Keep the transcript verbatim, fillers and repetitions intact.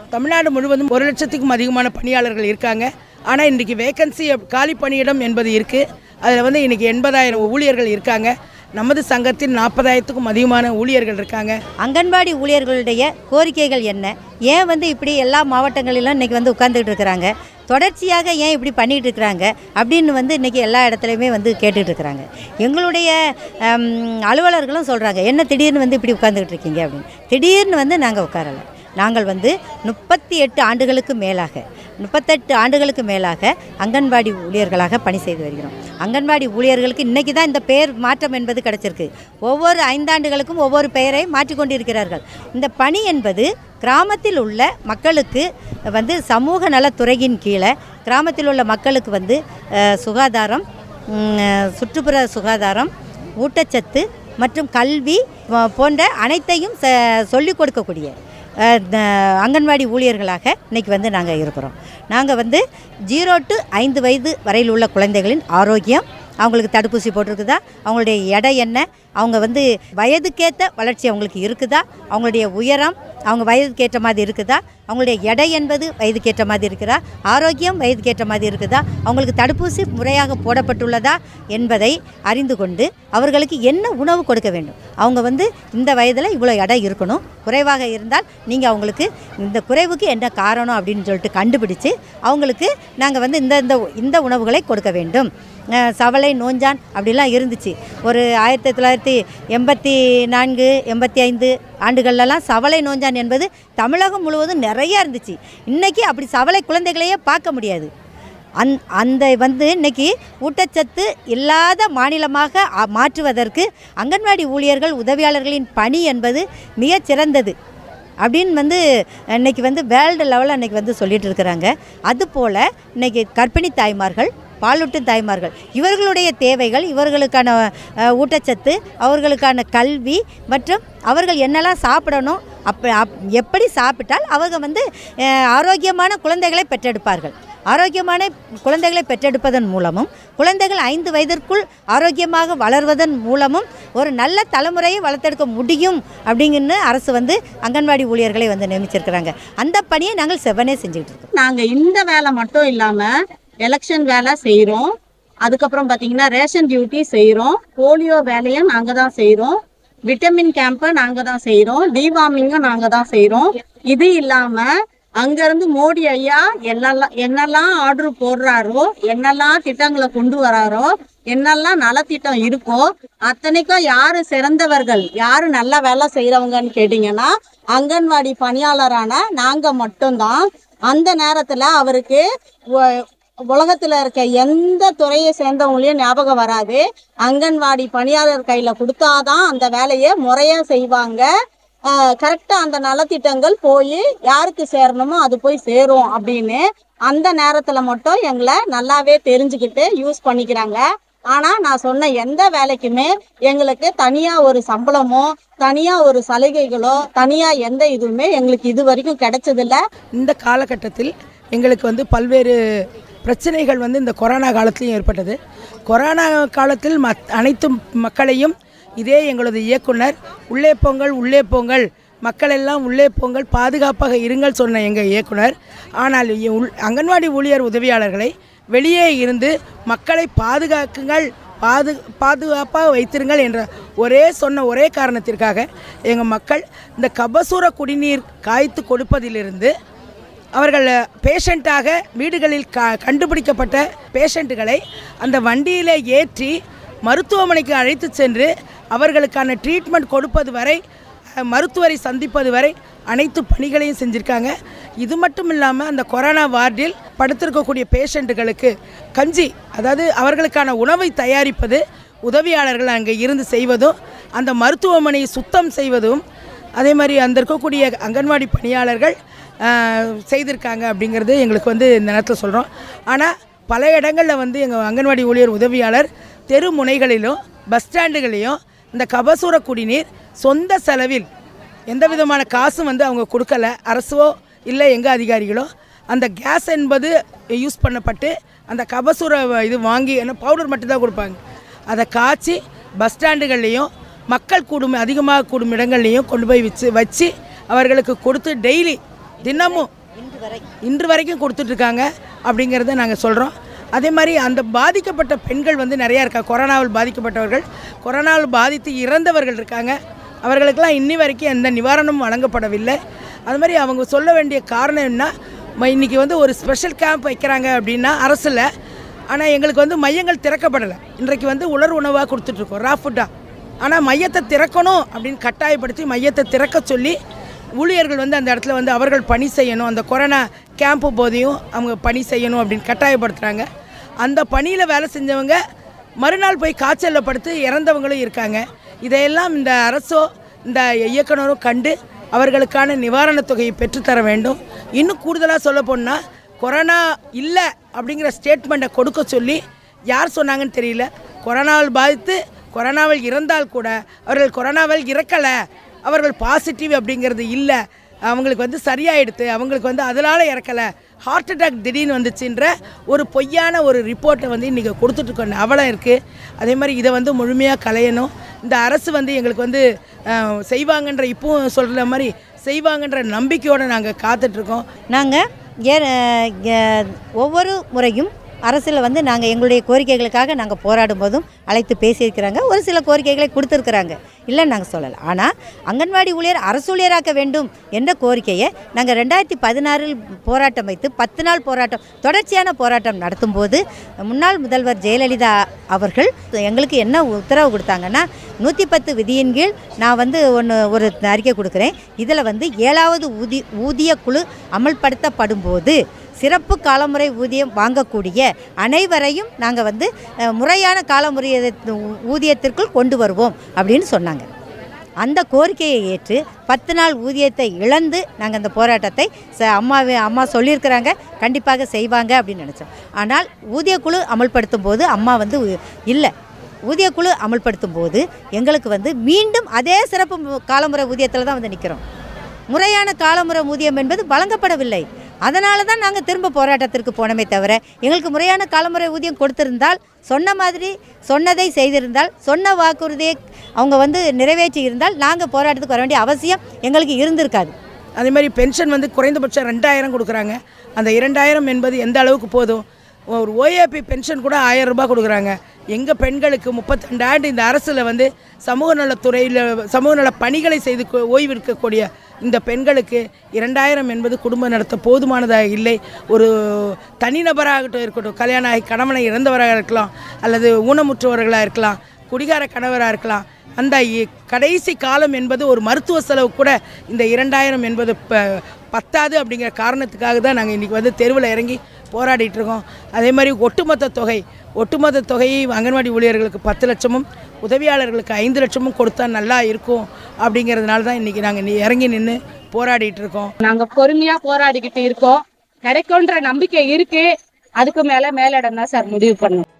தமிழ்நாடு முழுவதும் ஒரு லட்சத்துக்கும் அதிகமான பணியாளர்கள் இருக்காங்க. ஆனால் இன்றைக்கி வேக்கன்சி காலி பணியிடம் என்பது இருக்குது. அதில் வந்து இன்றைக்கி எண்பதாயிரம் ஊழியர்கள் இருக்காங்க. நமது சங்கத்தில் நாற்பதாயிரத்துக்கும் அதிகமான ஊழியர்கள் இருக்காங்க. அங்கன்வாடி ஊழியர்களுடைய கோரிக்கைகள் என்ன, ஏன் வந்து இப்படி எல்லா மாவட்டங்களிலும் இன்றைக்கி வந்து உட்கார்ந்துட்டு இருக்கிறாங்க, தொடர்ச்சியாக ஏன் இப்படி பண்ணிகிட்டு இருக்கிறாங்க அப்படின்னு வந்து இன்றைக்கி எல்லா இடத்துலையுமே வந்து கேட்டுட்டு இருக்கிறாங்க. எங்களுடைய அலுவலர்களும் சொல்கிறாங்க, என்ன திடீர்னு வந்து இப்படி உட்கார்ந்துக்கிட்டு இருக்கீங்க அப்படின்னு. திடீர்னு வந்து நாங்கள் உட்காரலை. நாங்கள் வந்து முப்பத்தி எட்டு ஆண்டுகளுக்கு மேலாக முப்பத்தெட்டு ஆண்டுகளுக்கு மேலாக அங்கன்வாடி ஊழியர்களாக பணி செய்து வருகிறோம். அங்கன்வாடி ஊழியர்களுக்கு இன்றைக்கி தான் இந்த பெயர் மாற்றம் என்பது கிடச்சிருக்கு. ஒவ்வொரு ஐந்தாண்டுகளுக்கும் ஒவ்வொரு பெயரை மாற்றிக்கொண்டிருக்கிறார்கள். இந்த பணி என்பது கிராமத்தில் உள்ள மக்களுக்கு வந்து சமூக நலத்துறையின் கீழே கிராமத்தில் உள்ள மக்களுக்கு வந்து சுகாதாரம், சுற்றுப்புற சுகாதாரம், ஊட்டச்சத்து மற்றும் கல்வி போன்ற அனைத்தையும் சொல்லிக் கொடுக்கக்கூடிய அங்கன்வாடி ஊழியர்களாக இன்றைக்கி வந்து நாங்கள் இருக்கிறோம். நாங்கள் வந்து ஜீரோ டு ஐந்து வயது வரையில் உள்ள குழந்தைகளின் ஆரோக்கியம், அவங்களுக்கு தடுப்பூசி போட்டிருக்குதா, அவங்களுடைய எடை என்ன, அவங்க வந்து வயதுக்கேற்ற வளர்ச்சி அவங்களுக்கு இருக்குதா, அவங்களுடைய உயரம் அவங்க வயதுக்கேற்ற மாதிரி இருக்குதா, அவங்களுடைய எடை என்பது வயதுக்கேற்ற மாதிரி இருக்குதா, ஆரோக்கியம் வயதுக்கேற்ற மாதிரி இருக்குதா, அவங்களுக்கு தடுப்பூசி முறையாக போடப்பட்டுள்ளதா என்பதை அறிந்து கொண்டு அவர்களுக்கு என்ன உணவு கொடுக்க வேண்டும், அவங்க வந்து இந்த வயதில் இவ்வளோ எடை இருக்கணும், குறைவாக இருந்தால் நீங்கள் அவங்களுக்கு இந்த குறைவுக்கு என்ன காரணம் அப்படின்னு சொல்லிட்டு கண்டுபிடிச்சு அவங்களுக்கு நாங்கள் வந்து இந்த இந்த இந்த உணவுகளை கொடுக்க வேண்டும். சவலை நோஞ்சான் அப்படிலாம் இருந்துச்சு. ஒரு ஆயிரத்தி தொள்ளாயிரத்தி எண்பத்தி நான்கு எண்பத்தி ஐந்து ஆண்டுகள்லாம் சவலை நோஞ்சான் என்பது தமிழகம் முழுவதும் நிறையா இருந்துச்சு. இன்றைக்கி அப்படி சவலை குழந்தைகளையே பார்க்க முடியாது. அந் அந்த வந்து இன்றைக்கி ஊட்டச்சத்து இல்லாத மாநிலமாக மாற்றுவதற்கு அங்கன்வாடி ஊழியர்கள் உதவியாளர்களின் பணி என்பது மிக சிறந்தது அப்படின்னு வந்து இன்றைக்கி வந்து வேர்ல்டு லெவலில் இன்றைக்கி வந்து சொல்லிகிட்டு இருக்கிறாங்க. அதுபோல் இன்றைக்கி கர்ப்பிணி தாய்மார்கள், பாலூட்டும் தாய்மார்கள், இவர்களுடைய தேவைகள், இவர்களுக்கான ஊட்டச்சத்து, அவர்களுக்கான கல்வி மற்றும் அவர்கள் என்னெல்லாம் சாப்பிடணும், அப்போ அப் எப்படி சாப்பிட்டால் அவர்கள் வந்து ஆரோக்கியமான குழந்தைகளை பெற்றெடுப்பார்கள். ஆரோக்கியமான குழந்தைகளை பெற்றெடுப்பதன் மூலமும் குழந்தைகள் ஐந்து வயதிற்குள் ஆரோக்கியமாக வளர்வதன் மூலமும் ஒரு நல்ல தலைமுறையை வளர்த்தெடுக்க முடியும் அப்படிங்கன்னு அரசு வந்து அங்கன்வாடி ஊழியர்களை வந்து நியமிச்சிருக்கிறாங்க. அந்த பணியை நாங்கள் செவ்வனே செஞ்சுக்கிட்டு இருக்கோம். நாங்கள் இந்த வேலை மட்டும் இல்லாமல் எலெக்ஷன் வேலை செய்கிறோம். அதுக்கப்புறம் பார்த்தீங்கன்னா ரேஷன் டியூட்டி செய்கிறோம். போலியோ வேலையும் நாங்கள் தான் செய்கிறோம். விட்டமின் கேம்பை நாங்கள் தான் செய்கிறோம். டிவார்மிங்கும் நாங்கள் தான் செய்கிறோம். இது இல்லாமல் அங்கேருந்து மோடி ஐயா என்னெல்லாம் என்னெல்லாம் ஆர்டர் போடுறாரோ, என்னெல்லாம் திட்டங்களை கொண்டு வராரோ, என்னெல்லாம் நலத்திட்டம் இருக்கோ அத்தனைக்கும் யாரு சிறந்தவர்கள், யாரு நல்ல வேலை செய்கிறவங்கன்னு கேட்டிங்கன்னா அங்கன்வாடி பணியாளரான நாங்கள் மட்டும்தான். அந்த நேரத்தில் அவருக்கு உலகத்துல இருக்க எந்த துறையை சேர்ந்தவங்களையும் ஞாபகம் வராது. அங்கன்வாடி பணியாளர் கையில கொடுத்தாதான் அந்த வேலையை முறையா செய்வாங்க. கரெக்டா அந்த நலத்திட்டங்கள் போய் யாருக்கு சேரணுமோ அது போய் சேரும் அப்படின்னு அந்த நேரத்துல மட்டும் எங்களை நல்லாவே தெரிஞ்சுக்கிட்டு யூஸ் பண்ணிக்கிறாங்க. ஆனா நான் சொன்ன எந்த வேலைக்குமே எங்களுக்கு தனியா ஒரு சம்பளமோ தனியா ஒரு சலுகைகளோ தனியா எந்த இதுவுமே எங்களுக்கு இது வரைக்கும் கிடைச்சதில்ல. இந்த காலகட்டத்தில் எங்களுக்கு வந்து பல்வேறு பிரச்சனைகள் வந்து இந்த கொரோனா காலத்திலையும் ஏற்பட்டது. கொரோனா காலத்தில் மத் அனைத்து மக்களையும் இதே எங்களது இயக்குனர் உள்ளே போங்கள் உள்ளே போங்கள் மக்கள் எல்லாம் உள்ளே போங்கள் பாதுகாப்பாக இருங்கள் சொன்ன எங்கள் இயக்குனர், ஆனால் அங்கன்வாடி ஊழியர் உதவியாளர்களை வெளியே இருந்து மக்களை பாதுகாக்குங்கள், பாது பாதுகாப்பாக வைத்திருங்கள் என்ற ஒரே சொன்ன ஒரே காரணத்திற்காக எங்கள் மக்கள் இந்த கபசூர குடிநீர் காய்த்து கொடுப்பதிலிருந்து அவர்கள் பேஷண்ட்டாக வீடுகளில் க கண்டுபிடிக்கப்பட்ட பேஷண்ட்டுகளை அந்த வண்டியில் ஏற்றி மருத்துவமனைக்கு அழைத்து சென்று அவர்களுக்கான ட்ரீட்மெண்ட் கொடுப்பது வரை, மருத்துவரை சந்திப்பது வரை அனைத்து பணிகளையும் செஞ்சுருக்காங்க. இது மட்டும் இல்லாமல் அந்த கொரோனா வார்டில் படுத்திருக்கக்கூடிய பேஷண்ட்டுகளுக்கு கஞ்சி, அதாவது அவர்களுக்கான உணவை தயாரிப்பது உதவியாளர்கள் அங்கே இருந்து செய்வதும், அந்த மருத்துவமனையை சுத்தம் செய்வதும், அதே மாதிரி அந்த இருக்கக்கூடிய அங்கன்வாடி பணியாளர்கள் செய்திருக்காங்க அப்படிங்கிறது எங்களுக்கு வந்து இந்த நேரத்தில் சொல்கிறோம். ஆனால் பல இடங்களில் வந்து எங்கள் அங்கன்வாடி ஊழியர் உதவியாளர் தெரு முனைகளிலும் பஸ் ஸ்டாண்டுகளையும் இந்த கபசூர குடிநீர் சொந்த செலவில் எந்த விதமான காசும் வந்து அவங்க கொடுக்கல, அரசோ இல்லை எங்கள் அதிகாரிகளோ. அந்த கேஸ் என்பது யூஸ் பண்ணப்பட்டு அந்த கபசூர இது வாங்கி என்ன பவுடர் மட்டும்தான் கொடுப்பாங்க. அதை காய்ச்சி பஸ் ஸ்டாண்டுகள்லேயும் மக்கள் கூடும் அதிகமாக கூடும் இடங்கள்லேயும் கொண்டு போய் வச்சு வச்சு அவர்களுக்கு கொடுத்து டெய்லி தினமும் இன்று வரைக்கும் கொடுத்துட்ருக்காங்க அப்படிங்கிறத நாங்கள் சொல்கிறோம். அதே மாதிரி அந்த பாதிக்கப்பட்ட பெண்கள் வந்து நிறையா இருக்கா, கொரோனாவில் பாதிக்கப்பட்டவர்கள், கொரோனாவில் பாதித்து இறந்தவர்கள் இருக்காங்க. அவர்களுக்கெல்லாம் இன்னி வரைக்கும் எந்த நிவாரணமும் வழங்கப்படவில்லை. அது மாதிரி அவங்க சொல்ல வேண்டிய காரணம் என்ன, இன்றைக்கி வந்து ஒரு ஸ்பெஷல் கேம்ப் வைக்கிறாங்க அப்படின்னா அரசில், ஆனால் எங்களுக்கு வந்து மையங்கள் திறக்கப்படலை. இன்றைக்கு வந்து உலர் உணவாக கொடுத்துட்ருக்கோம், ரா ஃபுட்டாக. ஆனால் மையத்தை திறக்கணும் அப்படின்னு கட்டாயப்படுத்தி மையத்தை திறக்க சொல்லி ஊழியர்கள் வந்து அந்த இடத்துல வந்து அவர்கள் பணி செய்யணும், அந்த கொரோனா கேம்ப்பு போதையும் அவங்க பணி செய்யணும் அப்படின்னு கட்டாயப்படுத்துகிறாங்க. அந்த பணியில் வேலை செஞ்சவங்க மறுநாள் போய் காய்ச்சலில் படுத்து இறந்தவங்களும் இருக்காங்க. இதையெல்லாம் இந்த அரசோ இந்த இயக்குனரும் கண்டு அவர்களுக்கான நிவாரணத் தொகையை பெற்றுத்தர வேண்டும். இன்னும் கூடுதலாக சொல்ல போனால் கொரோனா இல்லை அப்படிங்கிற ஸ்டேட்மெண்ட்டை கொடுக்க சொல்லி யார் சொன்னாங்கன்னு தெரியல. கொரோனாவில் பாதித்து கொரோனாவில் இறந்தால் கூட அவர்கள் கொரோனாவில் இறக்கலை, அவர்கள் பாசிட்டிவ் அப்படிங்கிறது இல்லை, அவங்களுக்கு வந்து சரியாயிடுது, அவங்களுக்கு வந்து அதனால் இறக்கலை, ஹார்ட் அட்டாக் திடீர்னு வந்துச்சுன்ற ஒரு பொய்யான ஒரு ரிப்போர்ட்டை வந்து இன்றைக்கி கொடுத்துட்ருக்கோம். அவலம் இருக்குது. அதே மாதிரி இதை வந்து முழுமையாக களையணும். இந்த அரசு வந்து எங்களுக்கு வந்து செய்வாங்கன்ற, இப்போவும் சொல்கிற மாதிரி செய்வாங்கன்ற நம்பிக்கையோடு நாங்கள் காத்துட்ருக்கோம். நாங்கள் ஏ ஒவ்வொரு முறையும் அரசில் வந்து நாங்கள் எங்களுடைய கோரிக்கைகளுக்காக நாங்கள் போராடும் போதும் அழைத்து பேசியிருக்கிறாங்க. ஒரு சில கோரிக்கைகளை கொடுத்துருக்குறாங்க, இல்லைன்னு நாங்கள் சொல்லலை. ஆனால் அங்கன்வாடி ஊழியர் அரசு ஊழியராக்க வேண்டும் என்ற கோரிக்கையை நாங்கள் ரெண்டாயிரத்தி பதினாறில் போராட்டம் வைத்து பத்து நாள் போராட்டம் தொடர்ச்சியான போராட்டம் நடத்தும் போது முன்னாள் முதல்வர் ஜெயலலிதா அவர்கள் எங்களுக்கு என்ன உத்தரவு கொடுத்தாங்கன்னா, நூற்றி பத்து விதியின் கீழ் நான் வந்து ஒன்று ஒரு அறிக்கை கொடுக்குறேன். இதில் வந்து ஏழாவது ஊதி ஊதிய குழு அமல்படுத்தப்படும் போது சிறப்பு காலமுறை ஊதியம் வாங்கக்கூடிய அனைவரையும் நாங்கள் வந்து முறையான காலமுறை ஊதியத்திற்குள் கொண்டு வருவோம் அப்படின்னு சொன்னாங்க. அந்த கோரிக்கையை ஏற்று பத்து நாள் ஊதியத்தை இழந்து நாங்கள் அந்த போராட்டத்தை ச அம்மாவே அம்மா சொல்லியிருக்கிறாங்க, கண்டிப்பாக செய்வாங்க அப்படின்னு நினச்சோம். ஆனால் ஊதியக்குழு அமல்படுத்தும் போது அம்மா வந்து இல்லை, ஊதியக்குழு அமல்படுத்தும் போது எங்களுக்கு வந்து மீண்டும் அதே சிறப்பு காலமுறை ஊதியத்தில் தான் வந்து நிற்கிறோம். முறையான காலமுறை ஊதியம் என்பது வழங்கப்படவில்லை. அதனால தான் நாங்கள் திரும்ப போராட்டத்திற்கு போனோமே தவிர, எங்களுக்கு முறையான காலமுறை ஊதியம் கொடுத்திருந்தால், சொன்ன மாதிரி சொன்னதை செய்திருந்தால், சொன்ன வாக்குறுதியை அவங்க வந்து நிறைவேற்றி இருந்தால் நாங்கள் போராட்டத்துக்கு வர வேண்டிய அவசியம் எங்களுக்கு இருந்திருக்காது. அதே மாதிரி பென்ஷன் வந்து குறைந்தபட்சம் ரெண்டாயிரம் கொடுக்குறாங்க. அந்த இரண்டாயிரம் என்பது எந்த அளவுக்கு போதும்? ஒரு ஓஏபி பென்ஷன் கூட ஆயிரம் ரூபாய் கொடுக்குறாங்க. எங்கள் பெண்களுக்கு முப்பத்தி ரெண்டு ஆண்டு இந்த அரசில் வந்து சமூக நலத்துறையில் சமூக நல பணிகளை செய்து ஓய்வு இருக்கக்கூடிய இந்த பெண்களுக்கு இரண்டாயிரம் என்பது குடும்பம் நடத்த போதுமானதாக இல்லை. ஒரு தனிநபராகட்டும் இருக்கட்டும், கல்யாணம் ஆகி கணவனை இறந்தவராக இருக்கலாம், அல்லது ஊனமுற்றவர்களாக இருக்கலாம், குடிகார கணவராக இருக்கலாம், அந்த கடைசி காலம் என்பது ஒரு மருத்துவ செலவு கூட இந்த இரண்டாயிரம் என்பது பத்தாது. அப்படிங்கிற காரணத்துக்காக தான் நாங்கள் இன்றைக்கி வந்து தெருவில் இறங்கி போராடிட்டுருக்கோம். அதே மாதிரி ஒட்டுமொத்த தொகை ஒட்டுமொத்த தொகையை அங்கன்வாடி ஊழியர்களுக்கு பத்து லட்சமும் உதவியாளர்களுக்கு ஐந்து லட்சமும் கொடுத்தா நல்லா இருக்கும் அப்படிங்கிறதுனால தான் இன்றைக்கி நாங்கள் இறங்கி நின்று போராடிட்டு இருக்கோம். நாங்கள் பொறுமையாக போராடிக்கிட்டு இருக்கோம். கிடைக்கும்ன்ற நம்பிக்கை இருக்குது. அதுக்கு மேலே மேலிடம் தான் சார் முடிவு பண்ணும்.